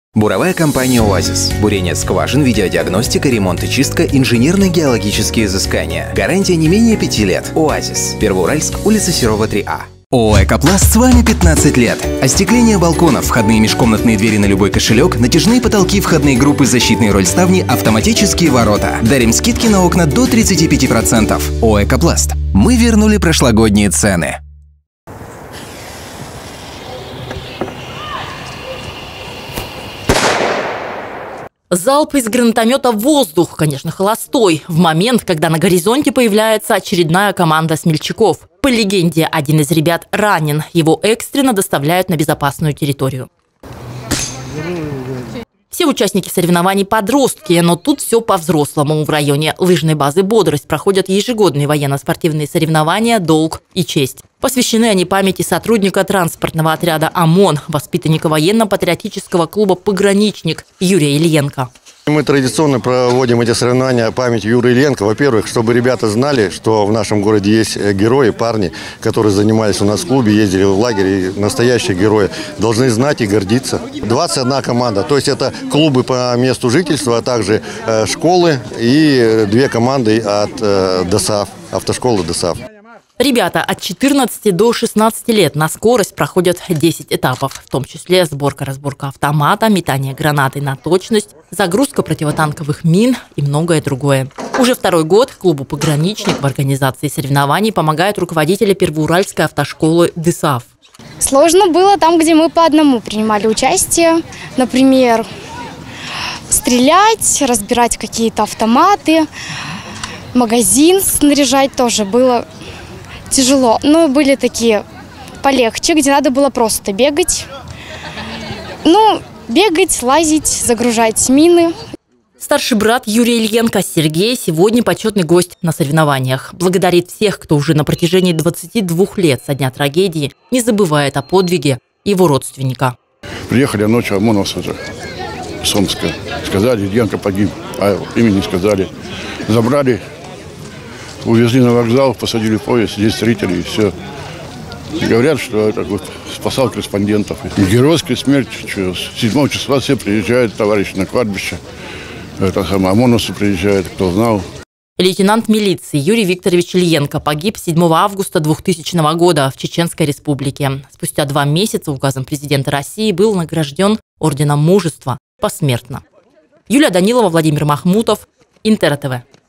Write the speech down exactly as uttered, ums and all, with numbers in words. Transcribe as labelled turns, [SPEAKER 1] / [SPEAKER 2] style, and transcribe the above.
[SPEAKER 1] Буровая компания «Оазис». Бурение скважин, видеодиагностика, ремонт и чистка, инженерно-геологические изыскания. Гарантия не менее пяти лет. «Оазис». Первоуральск, улица Серова, три А. ООО «Экопласт» с вами пятнадцать лет. Остекление балконов, входные межкомнатные двери на любой кошелек, натяжные потолки, входные группы, защитные рольставни, автоматические ворота. Дарим скидки на окна до тридцати пяти процентов. ООО «Экопласт». Мы вернули прошлогодние цены.
[SPEAKER 2] Залп из гранатомета в воздух, конечно, холостой, в момент, когда на горизонте появляется очередная команда смельчаков. По легенде, один из ребят ранен, его экстренно доставляют на безопасную территорию. Все участники соревнований подростки, но тут все по-взрослому. В районе лыжной базы «Бодрость» проходят ежегодные военно-спортивные соревнования «Долг и честь». Посвящены они памяти сотрудника транспортного отряда ОМОН, воспитанника военно-патриотического клуба «Пограничник» Юрия Ильенко.
[SPEAKER 3] Мы традиционно проводим эти соревнования памяти Юрия Ильенко. Во-первых, чтобы ребята знали, что в нашем городе есть герои, парни, которые занимались у нас в клубе, ездили в лагерь, и настоящие герои должны знать и гордиться. двадцать одна команда, то есть это клубы по месту жительства, а также школы и две команды от ДОСААФ, автошколы ДОСААФ.
[SPEAKER 2] Ребята от четырнадцати до шестнадцати лет на скорость проходят десять этапов, в том числе сборка-разборка автомата, метание гранаты на точность, загрузка противотанковых мин и многое другое. Уже второй год клубу «Пограничник» в организации соревнований помогают руководители Первоуральской автошколы ДОСААФ.
[SPEAKER 4] Сложно было там, где мы по одному принимали участие. Например, стрелять, разбирать какие-то автоматы, магазин снаряжать тоже было тяжело. Но были такие полегче, где надо было просто бегать. Ну, бегать, лазить, загружать мины.
[SPEAKER 2] Старший брат Юрия Ильенко Сергей сегодня почетный гость на соревнованиях. Благодарит всех, кто уже на протяжении двадцати двух лет со дня трагедии не забывает о подвиге его родственника.
[SPEAKER 5] Приехали ночью ОМОНовцы же с Омска. Сказали, Ильенко погиб, а имени сказали. Забрали, увезли на вокзал, посадили в поезд, здесь встретили и все. И говорят, что это вот спасал корреспондентов. И геройская смерть. Что, с седьмого числа все приезжают, товарищи, на кладбище. Это самое, ОМОНовцы приезжают, кто знал.
[SPEAKER 2] Лейтенант милиции Юрий Викторович Ильенко погиб седьмого августа двухтысячного года в Чеченской Республике. Спустя два месяца указом президента России был награжден орденом Мужества посмертно. Юлия Данилова, Владимир Махмутов, Интер ТВ.